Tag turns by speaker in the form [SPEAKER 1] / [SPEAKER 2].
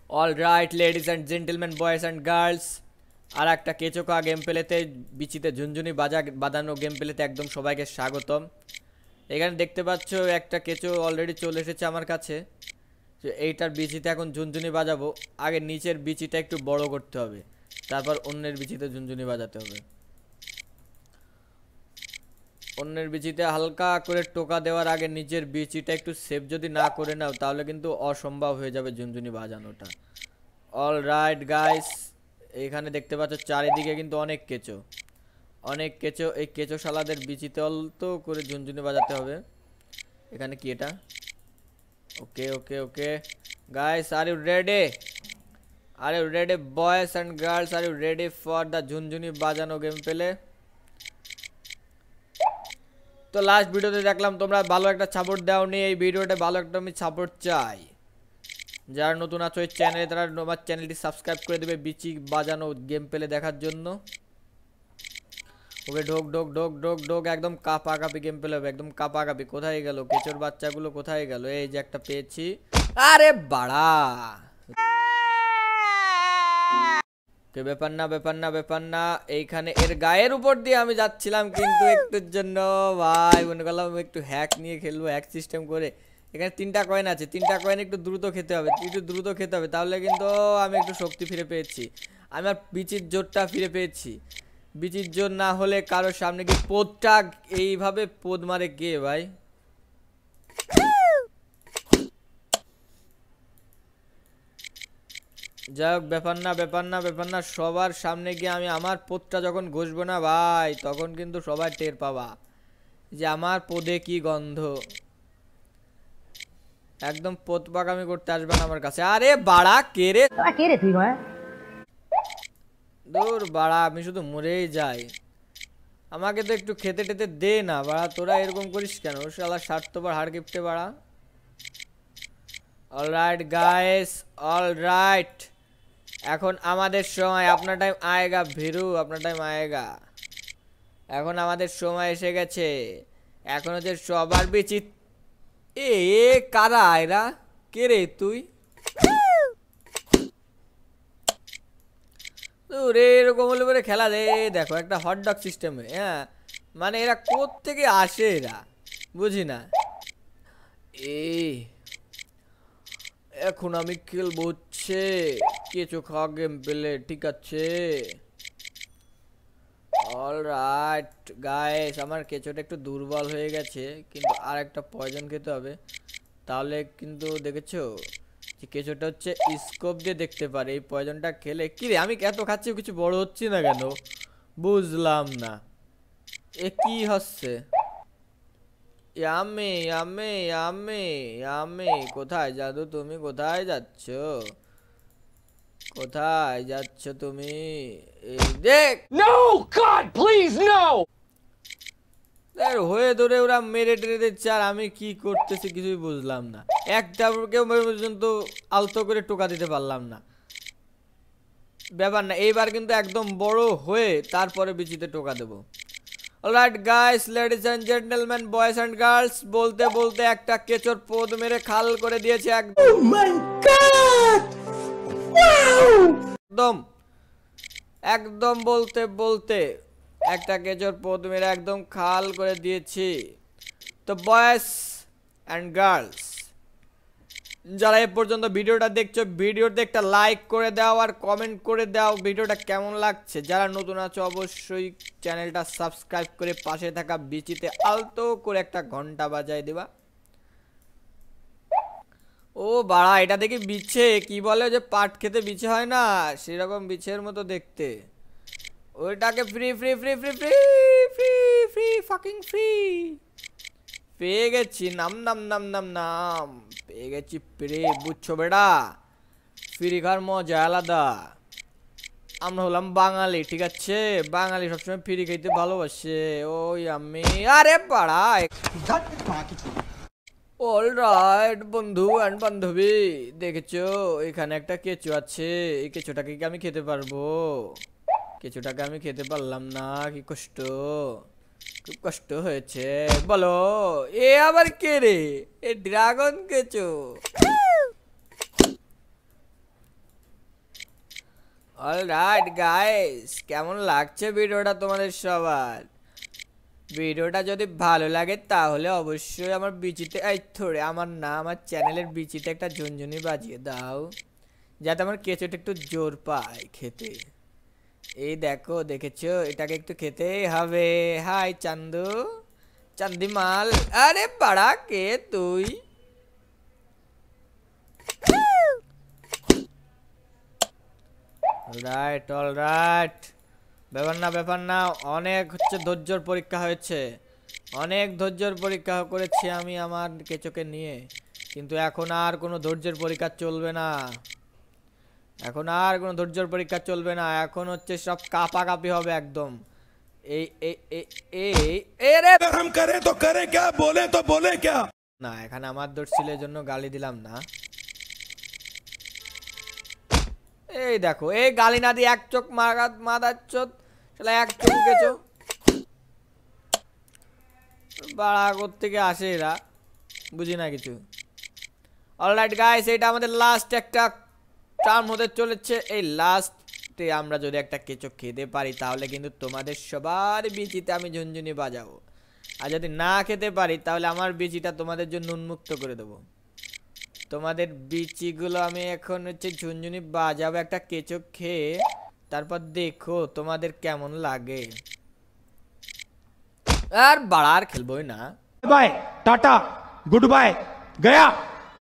[SPEAKER 1] Alright ladies and gentleman boys and girls, আর একটা কেচোকা গেম প্লেতে বিচিতে ঝুনঝুনি বাজানো গেম প্লেতে একদম সবাইকে স্বাগতম। এখানে দেখতে পাচ্ছ একটা কেচো অলরেডি চলে এসেছে আমার কাছে। এইটার বিচিতে এখন ঝুনঝুনি বাজাবো। আগে নিচের বিচিটা একটু বড় করতে হবে, তারপর অন্যের বিচিতে ঝুনঝুনি বাজাতে হবে। অন্যের বিচিতে হালকা করে টোকা দেওয়ার আগে নিজের বিচিটা একটু সেভ যদি না করে নাও তাহলে কিন্তু অসম্ভব হয়ে যাবে ঝুনঝুনি বাজানোটা। অলরাইট গাইস, এখানে দেখতে পাচ্ছ চারিদিকে কিন্তু অনেক কেঁচো, অনেক কেঁচো। এই কেঁচো শালাদের বিচিতে অল্প করে ঝুনঝুনি বাজাতে হবে। এখানে কি এটা? Okay okay okay guys, are you ready? Are you ready boys and girls? Are you ready for the ঝুনঝুনি বাজানো গেম প্লে? তো লাস্ট ভিডিওতে দেখলাম তোমরা ভালো একটা সাপোর্ট দাওনি, এই ভিডিওটা ভালো একটা আমি সাপোর্ট চাই। যারা নতুন আছো এই চ্যানেলে তারা আমার চ্যানেলটি সাবস্ক্রাইব করে দেবে বিচি বাজানো গেম প্লে দেখার জন্য। ওকে ঢোক ঢোক ঢোক ঢোক ঢোক, একদম কাপাকাপি গেম প্লে হবে, একদম কাপাকাপি। কোথায় গেল কেচোর বাচ্চাগুলো, কোথায় গেল? এই যে একটা পেয়েছি। আরে বাড়া, কে ব্যাপার না ব্যাপার না ব্যাপার না। এইখানে এর গায়ের উপর দিয়ে আমি যাচ্ছিলাম কিন্তু একটুর জন্য ভাই মনে করলাম একটু হ্যাক নিয়ে খেলবো, হ্যাক সিস্টেম করে। এখানে 3টা কয়েন আছে, 3টা কয়েন একটু দ্রুত খেতে হবে, একটু দ্রুত খেতে হবে, তাহলে কিন্তু আমি একটু শক্তি ফিরে পেয়েছি। আমি আর বিচির জোরটা ফিরে পেয়েছি। বিচির জোর না হলে কারোর সামনে গিয়ে পোদটা এইভাবে পোদ মারে কে ভাই? যাই হোক, ব্যাপার না ব্যাপার না ব্যাপার না। সবার সামনে গিয়ে আমি আমার পোদটা যখন ঘষবো না ভাই, তখন কিন্তু সবাই টের পাবা যে আমার পোদে কি গন্ধ। একদম পোদ পাকামি করতে আসবে না আমার কাছে। আরে বাড়া, কে রে?
[SPEAKER 2] কে রে তুই?
[SPEAKER 1] দূর বাড়া, আমি শুধু মরেই যাই। আমাকে তো একটু খেতে টেতে দে না বাড়া, তোরা এরকম করিস কেন? শালা স্বার্থপর হাড় কিপটে বাড়া। অলরাইট গাইস, অলরাইট, এখন আমাদের সময়, আপনার টাইম আয়েগা ভীরু, আপনার টাইম আয়েগা। এখন আমাদের সময় এসে গেছে। এখন হচ্ছে সবার বিচিত। এ কারা এরা? কে রে তুই? রে এরকম হলে পরে খেলা দে। দেখো একটা হটডগ সিস্টেমে, হ্যাঁ, মানে এরা কোত্থেকে আসে এরা, বুঝি না। এখন আমি খেলবো হচ্ছে কেঁচো খাওয়া গেম পেলে, ঠিক আছে? অলরাইট গাইস, আমার কেঁচোটা একটু দুর্বল হয়ে গেছে, কিন্তু আর একটা পয়জন খেতে হবে, তাহলে কিন্তু দেখেছো যে কেঁচোটা হচ্ছে স্কোপ দিয়ে দেখতে পারে। এই পয়জনটা খেলে কি রে, আমি এত খাচ্ছি কিছু বড় হচ্ছি না কেন, বুঝলাম না। এ কি হচ্ছে? ইয়ামে ইয়ামে ইয়ামে ইয়ামে, কোথায় জাদু তুমি? কোথায় যাচ্ছ? কোথায় যাচ্ছ তুমি? এই দেখ,
[SPEAKER 3] No, God, please, no!
[SPEAKER 1] হয়ে ধরে ওরা মেরে টেরে দিচ্ছে, আর আমি কি করতেছি কিছুই বুঝলাম না। একটা কেউ পর্যন্ত আলতো করে টোকা দিতে পারলাম না। ব্যাপার না, এইবার কিন্তু একদম বড় হয়ে তারপরে বিচিতে টোকা দেবো। Alright guys, ladies and gentleman boys and girls, বলতে বলতে একটা কেচোর পোদ মেরে খাল করে দিয়েছে একদম। Oh my God! একদম একদম বলতে বলতে একটা কেচোর পোদ মেরে একদম খাল করে দিয়েছি। তো বয়েজ এন্ড গার্লস, যারা এ পর্যন্ত ভিডিওটা দেখছো, ভিডিওতে একটা লাইক করে দাও আর কমেন্ট করে দাও ভিডিওটা কেমন লাগছে। যারা নতুন আছো অবশ্যই চ্যানেলটা সাবস্ক্রাইব করে পাশে থাকা বিচিতে আলতো করে একটা ঘন্টা বাজায় দিবা। ও বাড়া, এটা দেখি বিছে, কি বলে যে পাট খেতে বিছে হয় না, সেরকম বিছের মতো দেখতে। ওইটাকে free free free free free free free fucking free পেয়ে গেছি। নাম নাম নাম নাম নাম পেয়ে গেছি ফ্রি, বুঝছো বেটা? ফ্রি খাওয়ার মজা আলাদা। আমরা হলাম বাঙালি, ঠিক আছে? বাঙালি সবসময় ফ্রি খাইতে ভালোবাসে। ওই আমি, আরে পাড়া। অলরাইট বন্ধু এন্ড বান্ধবী, দেখেছো এখানে একটা কেঁচো আছে। এই কেঁচোটাকে কি আমি খেতে পারবো? কেঁচোটাকে আমি খেতে পারলাম না, কি কষ্ট, খুব কষ্ট হয়েছে। বলো, এ আবার কে রে? এ ড্রাগন কেঁচো। অলরাইট গাইস, কেমন লাগছে ভিডিওটা তোমাদের সবার? ভিডিওটা যদি ভালো লাগে তাহলে অবশ্যই আমার বিচিতে আমার চ্যানেলের বিচিতে একটা ঝুনঝুনি বাজিয়ে দাও, যাতে আমার কেঁচোটা একটু জোর পায় খেতে। এই দেখো, দেখেছো, এটাকে একটু খেতেই হবে। হাই চান্দু, চান্দিমাল। আরে বাড়া, কে তুই? অলরাইট অলরাইট, ব্যাপার না, অনেক হচ্ছে ধৈর্যর পরীক্ষা হয়েছে, অনেক ধৈর্যর পরীক্ষা করেছি আমি আমার কেঁচোকে নিয়ে, কিন্তু এখন আর কোনো ধৈর্যের পরীক্ষা চলবে না। এখন আর কোনো ধৈর্যর পরীক্ষা চলবে না, এখন হচ্ছে সব কাঁপাকাঁপি হবে একদম। এই এই এই এই এই রে,
[SPEAKER 2] हम करें तो करें क्या, बोले तो बोले क्या।
[SPEAKER 1] না, এখানে আমার দোষ ছিল, এর জন্য গালি দিলাম না। এই দেখো, এই গালি না দিয়ে এক চোখ মাদার চোদ, শালা এক চোখ গেছো। বাড়া থেকে আসে এরা, বুঝি না কিছু। অলরাইট গাইস, এটা আমাদের লাস্ট একটা টার্ম হতে চলেছে। এই লাস্টে আমরা যদি একটা কেঁচো খেতে পারি তাহলে কিন্তু তোমাদের সবার বিচিতে আমি ঝুনঝুনি বাজাবো, আর যদি না খেতে পারি তাহলে আমার বিচিটা তোমাদের জন্য উন্মুক্ত করে দেবো। তোমাদের বিচিগুলো আমি এখন হচ্ছে ঝুনঝুনি বাজাবো একটা কেঁচো খেয়ে, তারপর দেখো তোমাদের কেমন লাগে। আর বাড়ার খেলবোই না।
[SPEAKER 2] बाय टाटा गुड बाय गया।